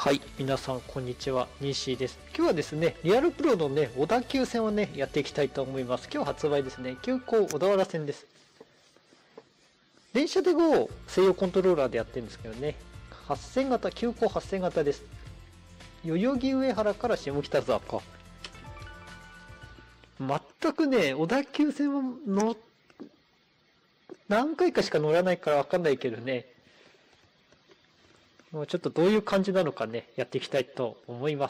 はい、皆さんこんにちは、ニーシーです。今日はですね、リアルプロのね、小田急線をね、やっていきたいと思います。今日発売ですね、急行小田原線です。電車で GO を専用コントローラーでやってるんですけどね、8000型、急行8000型です。代々木上原から下北沢か。全くね、小田急線の何回かしか乗らないからわかんないけどね、ちょっとどういう感じなのかね、やっていきたいと思います。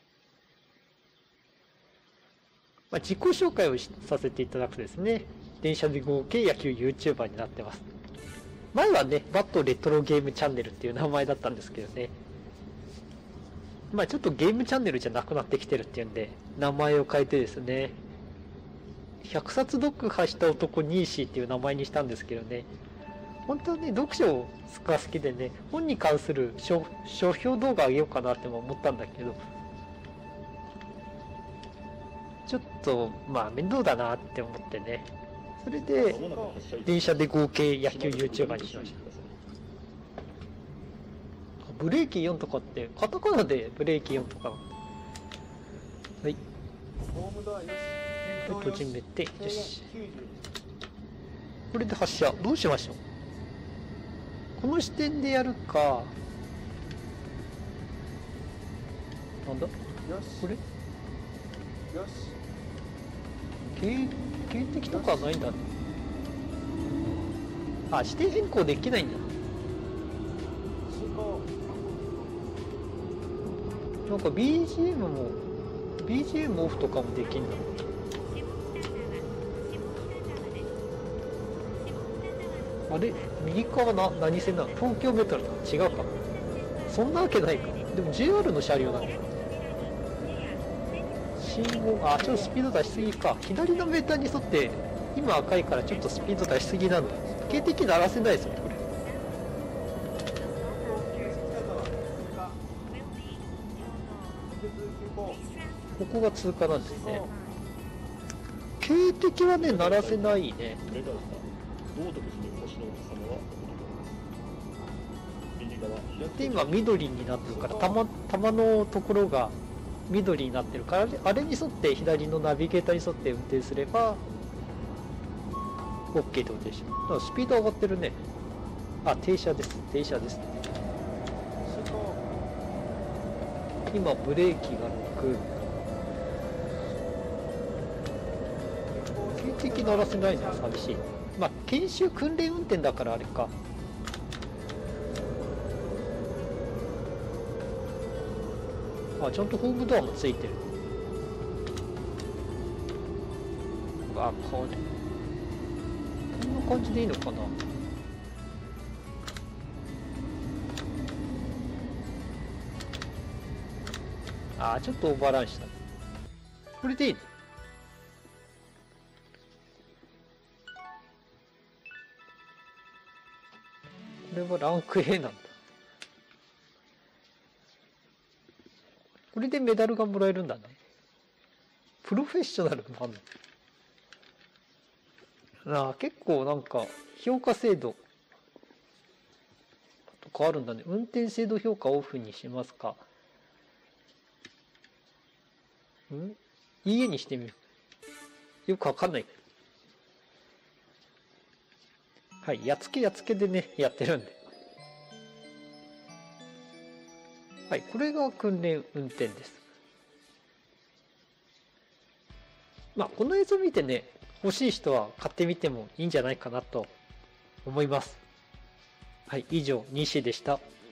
自己紹介をさせていただくとですね、電車で合計野球 YouTuber になってます。前はね、バットレトロゲームチャンネルっていう名前だったんですけどね、ちょっとゲームチャンネルじゃなくなってきてるっていうんで、名前を変えてですね、100冊読破した男ニーシーっていう名前にしたんですけどね、本当はね、読書が好きでね、本に関する書評動画あげようかなっても思ったんだけど、ちょっと面倒だなって思ってね、それで電車で合計野球 YouTuber にしました。ブレーキ4とかってカタカナでブレーキ4とか、はい、閉じめて、よし、これで発車。どうしましょう。この視点でやるか、なんだこれ、 よし、 警笛とかはないんだね。あ、視点変更できないんだ。なんか BGM オフとかもできんだ。あれ、右側何線なの？東京メトロだ。違うか。そんなわけないか。でも JR の車両だね。信号、ちょっとスピード出しすぎか。左のメーターに沿って、今赤いからちょっとスピード出しすぎなんだ。警笛鳴らせないですね、これ。ここが通過なんですね。警笛はね、鳴らせないね。で、今緑になってるから、玉のところが緑になってるから、あれに沿って左のナビゲーターに沿って運転すれば OK ってことでしょ。だからスピード上がってるね。停車です。今ブレーキが6。警笛鳴らせないのは寂しい。研修訓練運転だからあれか。ちゃんとホームドアもついてる。こんな感じでいいのかな。ちょっとオーバーランした。これでいいの？これはランク A なんだ。これでメダルがもらえるんだね。プロフェッショナルもあるの？結構なんか評価制度とかあるんだね。運転制度評価オフにしますか。いいえにしてみる。よくわかんない。はい、やっつけでね、やってるんで。はい、これが訓練運転です。この映像見てね、欲しい人は買ってみてもいいんじゃないかなと思います。はい、以上、西でした。